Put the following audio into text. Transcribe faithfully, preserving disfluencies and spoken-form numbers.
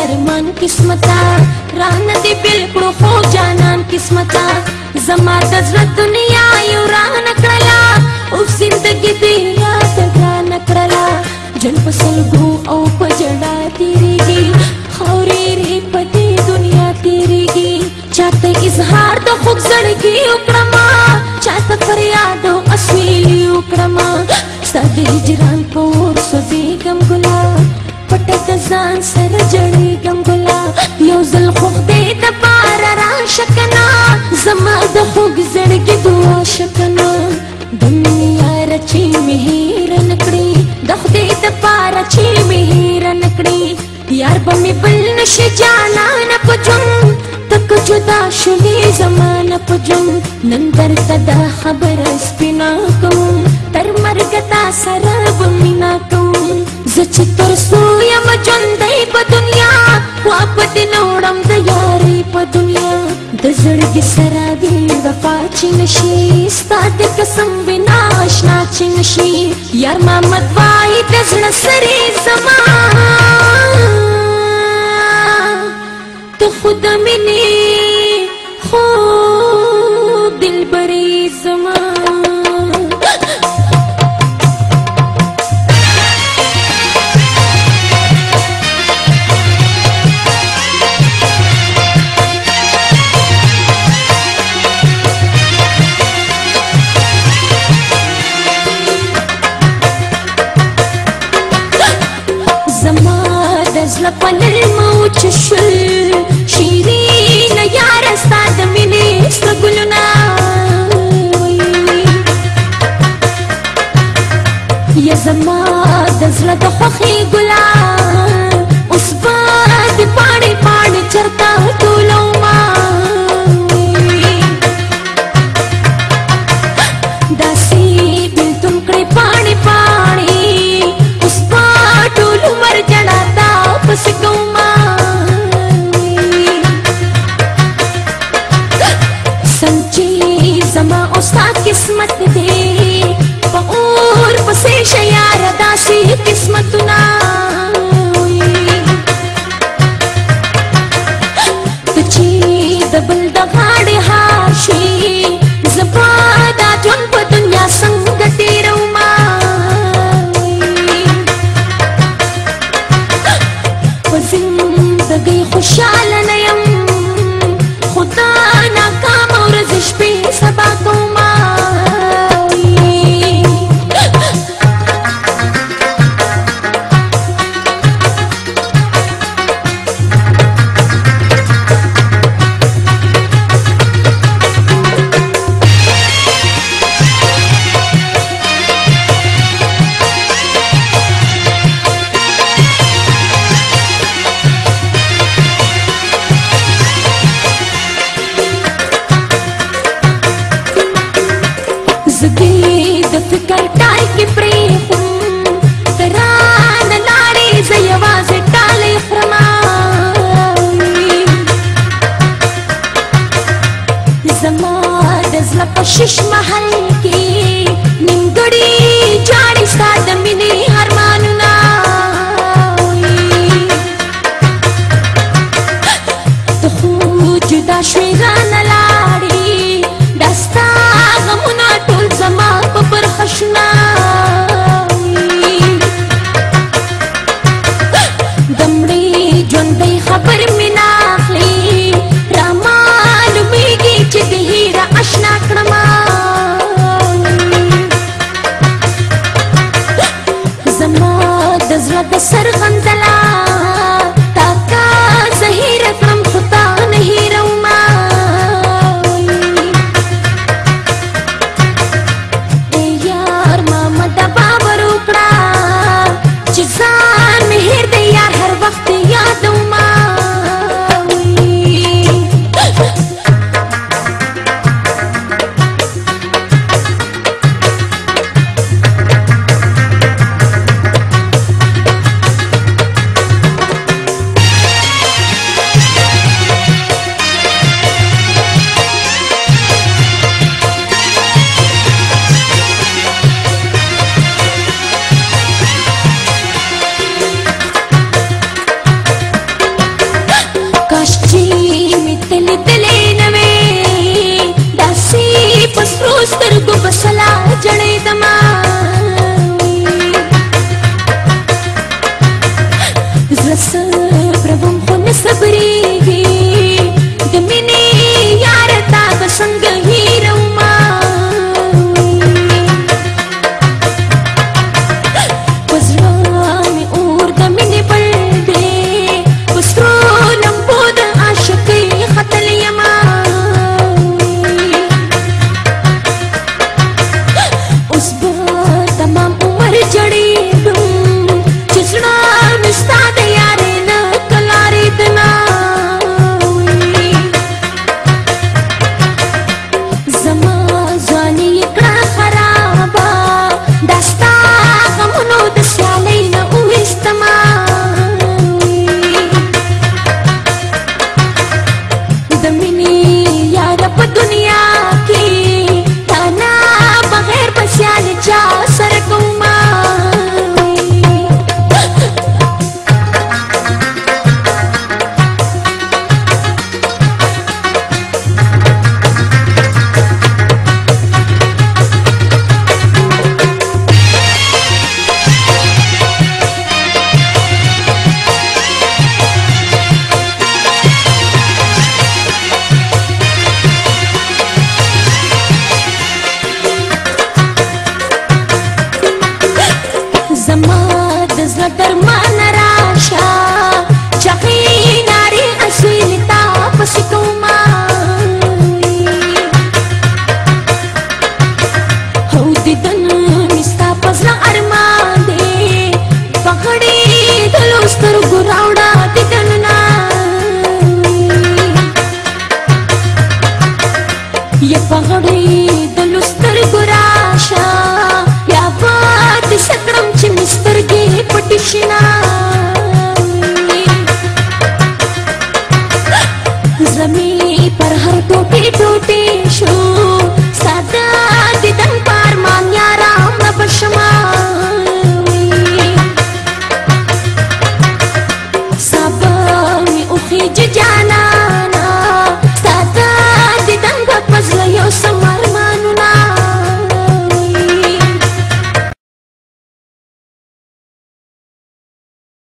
ارمان قسمتا رانه دی بالکل خو جانان قسمتا زما د زړه دنیا یو رانه کړلا او زندګي دی یاد رانه کړلا جن په سلګو او په جړا تیریږي خاورې ری په دې دنیا تیریږي چاته اظهار د خوږ زړګي وکړم چاته فریاد او اصیلی وکړم ستا د هجران په اور سوځېږم ګلا پټه د ځان سره جړېږم ګلا یو ځل خو خدای دپاره راشه کنه زما د خوږ زړګي دعا شه کنه د مینې یاره چې مې هېره نه کړې د خدای دپاره چې مې هېره نه کړې یار به مې بل نشي جانانه په ژوند ته که جدا شولې زمانه په ژوند نن درته دا خبره سپینه کوم تر مرګه تا سره به مینه کوم زه چې تر څو یم ژوندی په دنیا واپس نه وړم د یارۍ په دنیا د زړګي سره بې وفا چې نشي ستا د قسم بنا اشنا چې نشي یار محمد وایي د زړه سرې زما ته خو د مینې خوږ دلبرې زما زړه په للمو چې شل شیرینه یاره ستا د مینې سره ګلونه یا زما د زړه د خوښۍ ګله اوس به د پاڼې پاڼې چرته ټولومه داسې بېلتون کړې پاڼې پاڼې اوس به ټول عمر جړا پس کوما سنچي زما او ستا قسمت دی په اور پسې شه یاره داسې قسمتونه ته چې د بل د غاړې هار شي زه به دا ژوند په دنیا څنګه تېرومه زندگی خوشحاله نه یم خدا ناکامه ورځې شپې سبا کومه شش محل کې نیمګړي جاړي ستا د مینې ارمانونه ته خو جدا شوې رانه لاړې دا ستا غمونه ټول زما په برخه شنه د مړې ژوندۍ خبر مې نه اخلي رامعلومېږي چې د هیره اشنا کړمه पगड़ी दलुस्तर गुराशा या बात सकड़म च मिस्तर गे पटिशना जमी पर हर टोटे टोटे शो सादा दिदन पार मांग्या राम न बशमा सब में उखी जाना